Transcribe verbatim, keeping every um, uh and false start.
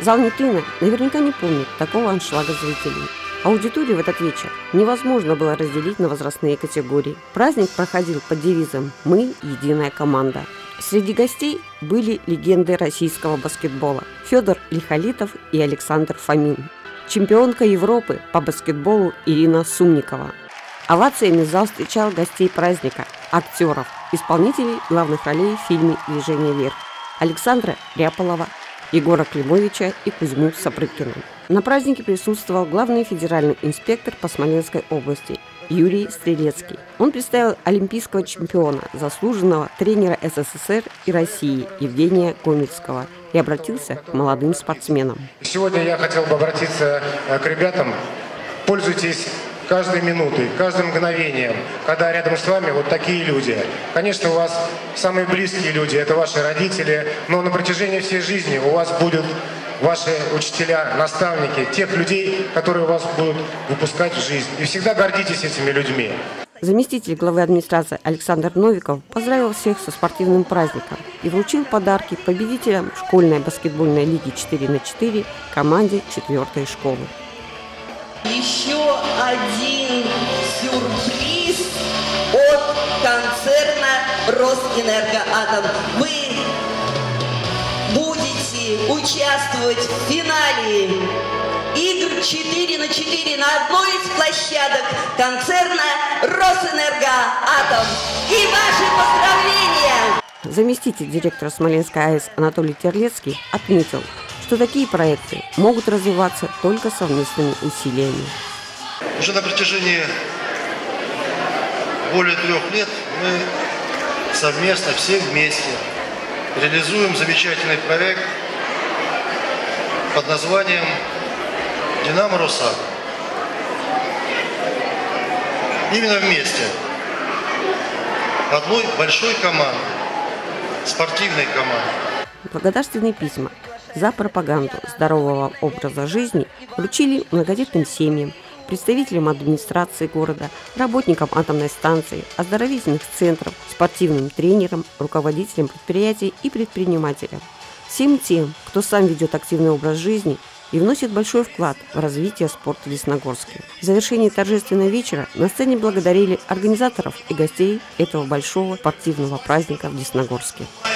Зал Нептуна наверняка не помнит такого аншлага зрителей. Аудиторию в этот вечер невозможно было разделить на возрастные категории. Праздник проходил под девизом «Мы – единая команда». Среди гостей были легенды российского баскетбола Федор Лихолитов и Александр Фомин, чемпионка Европы по баскетболу Ирина Сумникова. Овациями зал встречал гостей праздника, актеров, исполнителей главных ролей в фильме «Движение вверх» Александра Ряполова, Егора Климовича и Кузьму Сапрыкина. На празднике присутствовал главный федеральный инспектор по Смоленской области Юрий Стрелецкий. Он представил олимпийского чемпиона, заслуженного тренера СССР и России Евгения Гомельского и обратился к молодым спортсменам. Сегодня я хотел бы обратиться к ребятам. Пользуйтесь каждой минутой, каждым мгновением, когда рядом с вами вот такие люди. Конечно, у вас самые близкие люди, это ваши родители, но на протяжении всей жизни у вас будут ваши учителя, наставники, тех людей, которые вас будут выпускать в жизнь. И всегда гордитесь этими людьми. Заместитель главы администрации Александр Новиков поздравил всех со спортивным праздником и вручил подарки победителям школьной баскетбольной лиги четыре на четыре команде четвёртой школы. Еще один сюрприз от концерна «Росэнергоатом». Вы будете участвовать в финале игр четыре на четыре на одной из площадок концерна «Росэнергоатом». И ваши поздравления! Заместитель директора Смоленской АЭС Анатолий Терлецкий отметил, что такие проекты могут развиваться только совместными усилиями. Уже на протяжении более трех лет мы совместно, все вместе, реализуем замечательный проект под названием «Динамо Росатом». Именно вместе, одной большой команды, спортивной команды. Благодарственные письма за пропаганду здорового образа жизни вручили многодетным семьям, представителям администрации города, работникам атомной станции, оздоровительных центров, спортивным тренерам, руководителям предприятий и предпринимателям. Всем тем, кто сам ведет активный образ жизни и вносит большой вклад в развитие спорта в Десногорске. В завершении торжественного вечера на сцене благодарили организаторов и гостей этого большого спортивного праздника в Десногорске.